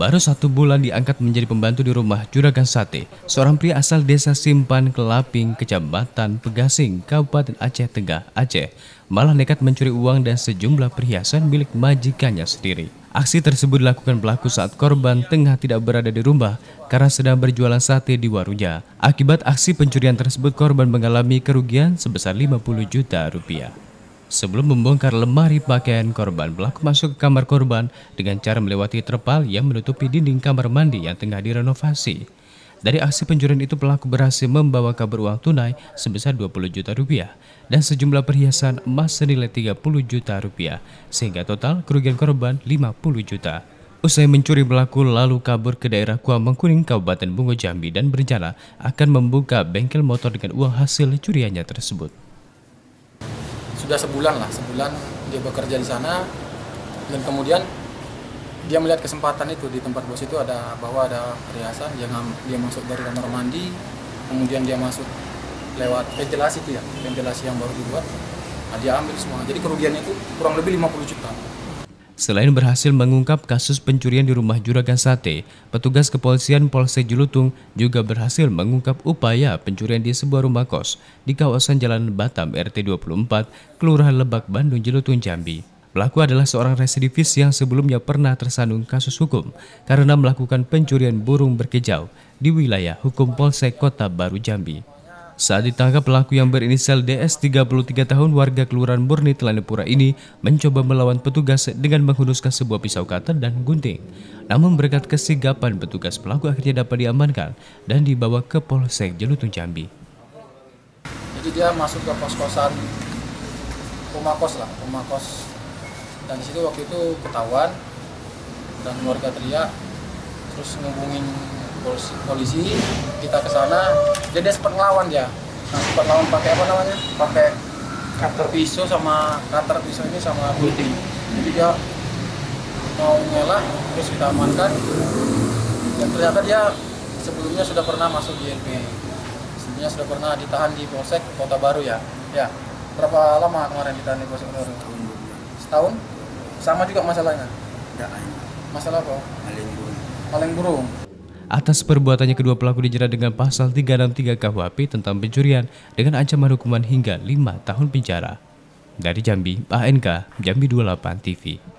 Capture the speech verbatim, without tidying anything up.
Baru satu bulan diangkat menjadi pembantu di rumah juragan sate, seorang pria asal desa Simpan Kelaping, Kecamatan Pegasing, Kabupaten Aceh Tengah, Aceh, malah nekat mencuri uang dan sejumlah perhiasan milik majikannya sendiri. Aksi tersebut dilakukan pelaku saat korban tengah tidak berada di rumah karena sedang berjualan sate di warungnya. Akibat aksi pencurian tersebut, korban mengalami kerugian sebesar lima puluh juta rupiah. Sebelum membongkar lemari pakaian korban, pelaku masuk ke kamar korban dengan cara melewati terpal yang menutupi dinding kamar mandi yang tengah direnovasi. Dari aksi pencurian itu, pelaku berhasil membawa kabur uang tunai sebesar dua puluh juta rupiah dan sejumlah perhiasan emas senilai tiga puluh juta rupiah, sehingga total kerugian korban lima puluh juta. Usai mencuri, pelaku lalu kabur ke daerah Kuamangkuning, Kabupaten Bungo Jambi dan berencana akan membuka bengkel motor dengan uang hasil curiannya tersebut. Sudah sebulan lah, sebulan dia bekerja di sana, dan kemudian dia melihat kesempatan itu di tempat bos itu ada bahwa ada perhiasan, dia, dia masuk dari kamar mandi, kemudian dia masuk lewat ventilasi itu ya, ventilasi yang baru dibuat, nah dia ambil semua, jadi kerugiannya itu kurang lebih lima puluh juta. Selain berhasil mengungkap kasus pencurian di rumah juragan sate, petugas kepolisian Polsek Jelutung juga berhasil mengungkap upaya pencurian di sebuah rumah kos di kawasan Jalan Batam R T dua puluh empat, Kelurahan Lebak, Bandung, Jelutung, Jambi. Pelaku adalah seorang residivis yang sebelumnya pernah tersandung kasus hukum karena melakukan pencurian burung berkicau di wilayah hukum Polsek Kota Baru, Jambi. Saat ditangkap, pelaku yang berinisial D S tiga puluh tiga tahun warga Kelurahan Murni Telanepura ini mencoba melawan petugas dengan menghunuskan sebuah pisau cutter dan gunting. Namun berkat kesigapan petugas, pelaku akhirnya dapat diamankan dan dibawa ke Polsek Jelutung, Jambi. Jadi dia masuk ke kos-kosan, rumah kos lah, rumah kos. Dan di situ waktu itu ketahuan dan warga teriak, terus ngubungin polisi, polisi kita ke sana. Jadi dia sempat ngelawan dia. Nah, sempat ngelawan pakai apa namanya? Pakai cutter pisau sama cutter pisau ini sama gunting. Jadi dia mau ngelak, terus kita amankan. Dan ternyata dia sebelumnya sudah pernah masuk di L P. Sebelumnya sudah pernah ditahan di Polsek Kota Baru ya. Ya. Berapa lama kemarin ditahan di Polsek Kota Baru? Setahun? Sama juga masalahnya? Tidak. Masalah apa? Maling burung. Maling burung. Atas perbuatannya, kedua pelaku dijerat dengan pasal tiga enam tiga K U H P tentang pencurian dengan ancaman hukuman hingga lima tahun penjara. Dari Jambi, A N K, Jambi dua puluh delapan T V.